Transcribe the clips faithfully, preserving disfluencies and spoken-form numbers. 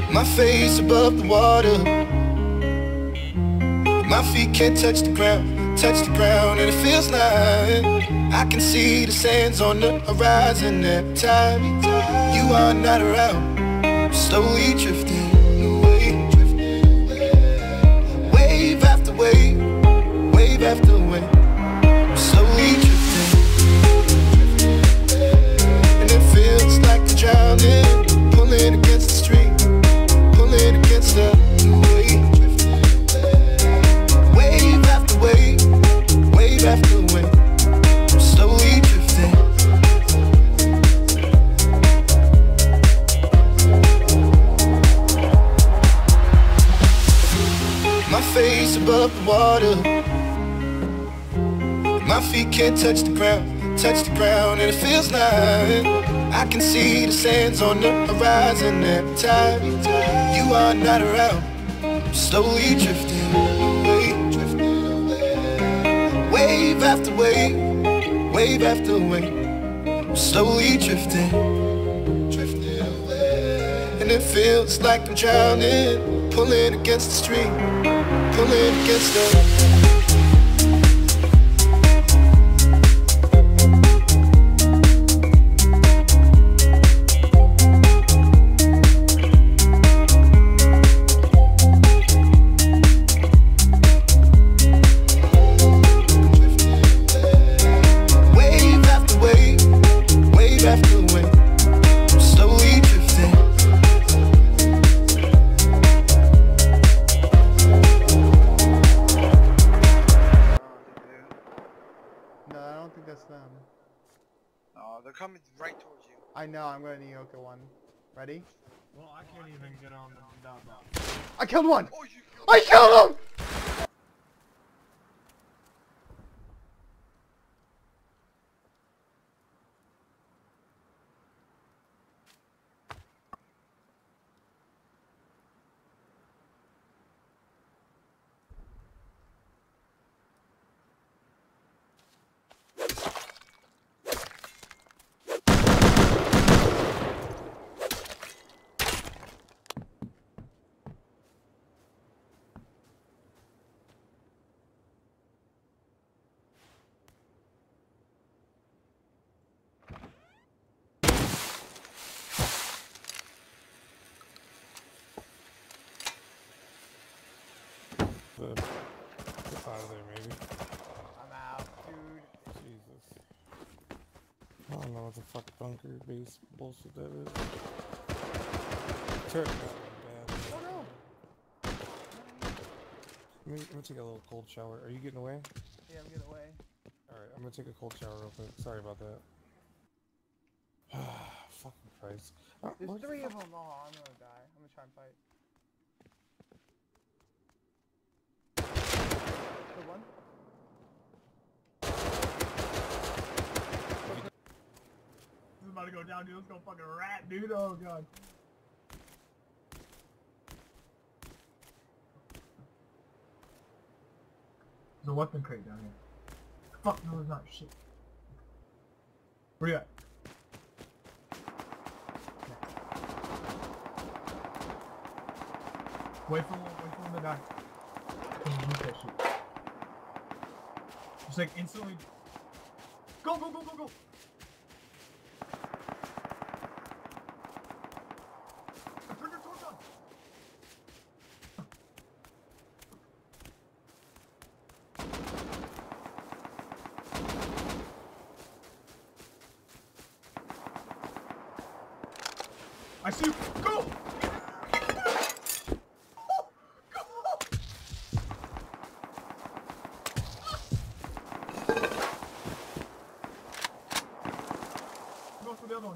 My face above the water, my feet can't touch the ground, touch the ground, and it feels like I can see the sands on the horizon every time you are not around. Slowly drifting away, wave after wave, wave after wave, slowly drifting, and it feels like I'm drowning, pulling against the stream, pulling against the wave. Wave after wave, wave after wave, I'm slowly drifting. My face above the water, my feet can't touch the ground, touch the ground, and it feels like I can see the sands on the horizon every time you are not around. I'm slowly drifting away, wave after wave, wave after wave, I'm slowly drifting, drifting away. And it feels like I'm drowning, pulling against the stream, pulling against the them. Oh, they're coming right towards you. I know, I'm going to Nyoka one. Ready? Well, I can't even get on the dot dot. I killed one! Oh, you killed I killed him! Get out of there, maybe. I'm out, dude. Jesus. I don't know what the fuck bunker base bullshit that is. Turret got me bad. Oh no! Let me, let me take a little cold shower. Are you getting away? Yeah, I'm getting away. Alright, I'm gonna take a cold shower real quick. Sorry about that. Fucking Christ. Oh, There's three of them. Oh, I'm gonna die. I'm gonna try and fight. Good one. This is about to go down, dude. Let's go fucking rat, dude. Oh god. There's a weapon crate down here. Fuck, no, there's not. Shit. Where you at? Wait for him, wait for him to die. Can you use that shit? Just like instantly. Go, go, go, go, go! Turn your torch on! I see you! Go! The other one.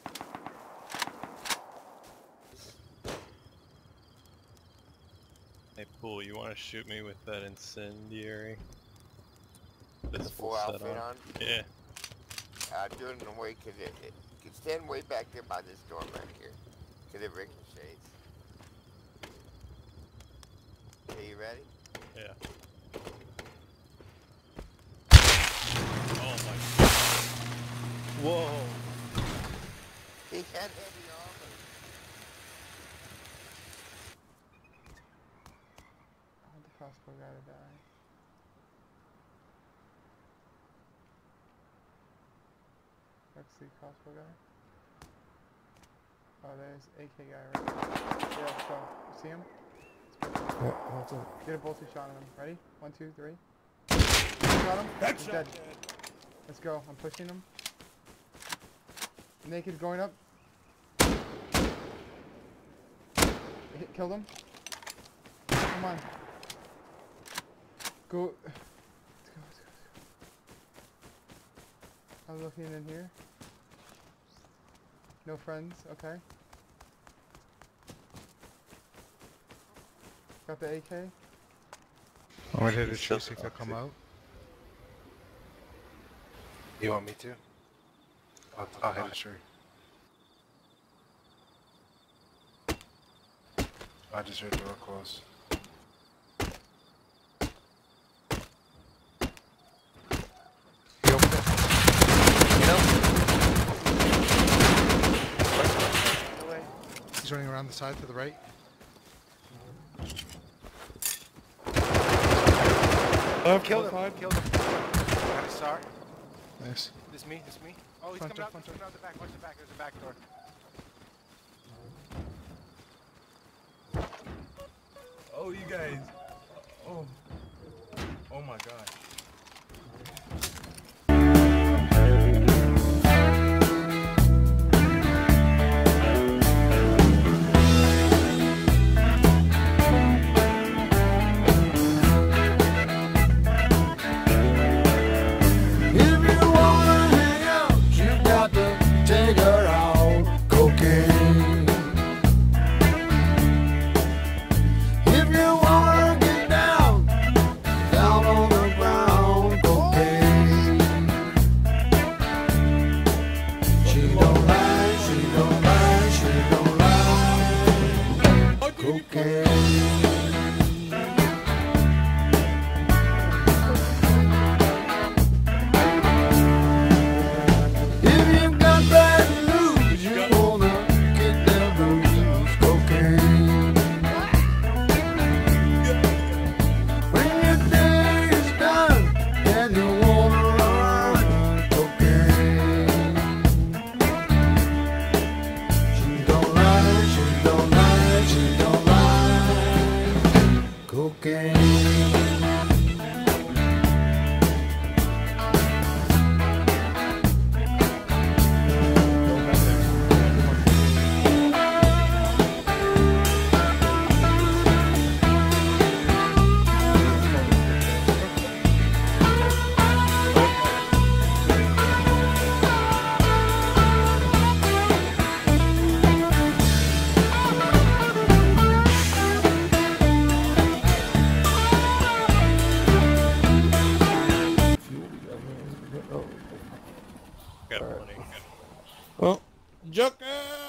Hey, Pool, you want to shoot me with that incendiary? This full outfit on? on? Yeah. Uh, do it in a way, cause it, it can stand way back there by this door right here, cause it ricochets. Okay, you ready? Yeah. Oh my god. Whoa. He had heavy armor. crossbow guy to die. Let's see, crossbow guy. Oh, there's A K guy right there. Yeah, let's go. You see him? Yeah, that's it. Get a bolted shot on him. Ready? One, two, three. Got him. He's dead. Let's go. I'm pushing him. Naked going up. Hit, killed him. Come on. Go. Let's go, let's go, let's go. I'm looking in here. No friends, okay. Got the A K. I'm gonna hit a He's tree, so see if they'll come toxic. out. You want me to? I'll, I'll hit a tree. I just heard the door close. He opened it. You know? Away. He's running around the side to the right. Killed him. Killed him. Got a star. Nice. This me. This me. Oh, he's Front coming door, out. front He's coming out the back. Watch the back. There's a back door. Oh, you guys. Oh. Oh my god. Got plenty. Well, Joker!